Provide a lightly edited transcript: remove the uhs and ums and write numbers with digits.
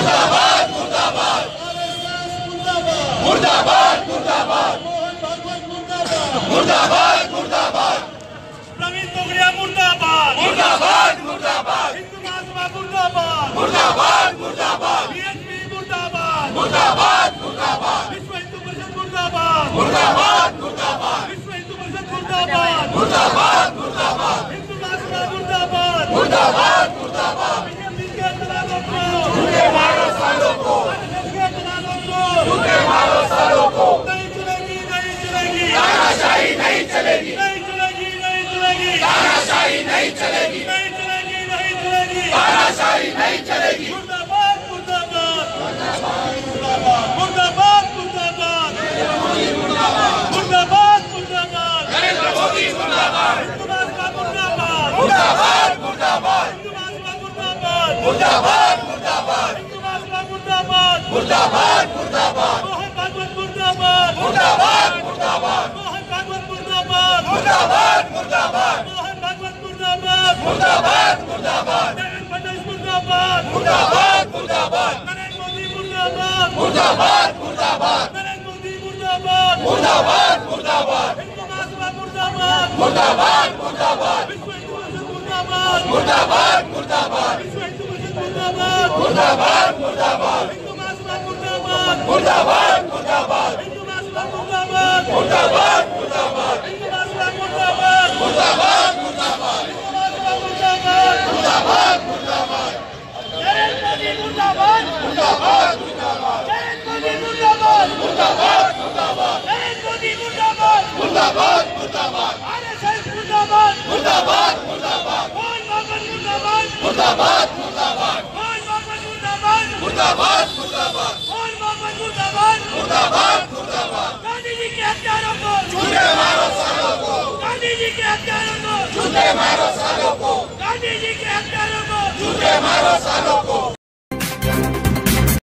मुर्दाबाद मुर्दाबाद मुर्दाबाद मुर्दाबाद मुर्दाबाद मुर्दाबाद प्रवीण तोगड़िया मुर्दाबाद मुर्दाबाद मुर्दाबाद हिंदू महासभा मुर्दाबाद मुर्दाबाद मुर्दाबाद बीएचपी मुर्दाबाद मुर्दाबाद मुर्दाबाद विश्व हिंदू परिषद मुर्दाबाद मुर्दाबाद मुर्दाबाद विश्व हिंदू परिषद मुर्दाबाद मुर्दाबाद मुर्दाबाद हिंदू महासभा मुर्दाबाद मुर्दाबाद मुर्दाबाद बीजेपी के दलालों को झूठे मारो सालों को आरएसएस के दलालों को झूठे मारो सालों को नहीं चलेगी नहीं चलेगी तानाशाही नहीं चलेगी नहीं चलेगी नहीं चलेगी तानाशाही नहीं चलेगी नहीं चलेगी नहीं चलेगी तानाशाही नहीं चलेगी मुर्दाबाद मुर्दाबाद मुर्दाबाद मुर्दाबाद मुर्दाबाद मुर्दाबाद नरेंद्र मोदी मुर्दाबाद हिंदू महासभा मुर्दाबाद मुर्दाबाद मुर्दाबाद हिंदू महासभा मुर्दाबाद मुर्दाबाद मुर्दाबाद हिंदू महासभा मुर्दाबाद मुर्दाबाद मुर्दाबाद मोहन भागवत मुर्दाबाद मुर्दाबाद मुर्दाबाद मोहन भागवत मुर्दाबाद मुर्दाबाद मुर्दाबाद मोहन भागवत मुर्दाबाद मुर्दाबाद मुर्दाबाद देवेंद्र फडणवीस मुर्दाबाद मुर्दाबाद मुर्दाबाद नरेंद्र मोदी मुर्दाबाद मुर्दाबाद मुर्दाबाद नरेंद्र मोदी मुर्दाबाद मुर्दाबाद मुर्दाबाद हिंदू महासभा मुर्दाबाद मुर्दाबाद मुर्दाबाद विश्व हिंदू परिषद मुर्दाबाद मुर्दाबाद मुर्दाबाद विश्व हिंदू परिषद मुर्दाबाद मुर्दाबाद मुर्दाबाद हिंदू महासभा मुर्दाबाद मुर्दाबाद मुर्दाबाद हिंदू महासभा मुर्दाबाद मुर्दाबाद मुर्दाबाद हिंदू महासभा मुर्दाबाद मुर्दाबाद मुर्दाबाद हिंदू महासभा मुर्दाबाद मुर्दाबाद मुर्दाबाद नरेंद्र मोदी मुर्दाबाद मुर्दाबाद मुर्दाबाद नरेंद्र मोदी मुर्दाबाद मुर्दाबाद मुर्दाबाद नरेंद्र मोदी मुर्दाबाद मुर्दाबाद मुर्दाबाद आरएसएस मुर्दाबाद मुर्दाबाद मुर्दाबाद मोहन भागवत मुर्दाबाद मुर्दाबाद मुर्दाबाद मोहन भागवत मुर्दाबाद मुर्दाबाद मुर्दाबाद मोहन भागवत मुर्दाबाद मुर्दाबाद मुर्दाबाद गांधी जी के हत्यारों को झूठे मारो सालों को गांधी जी के हत्यारों को झूठे मारो सालों को गांधी जी के हत्यारों को झूठे मारो सालों को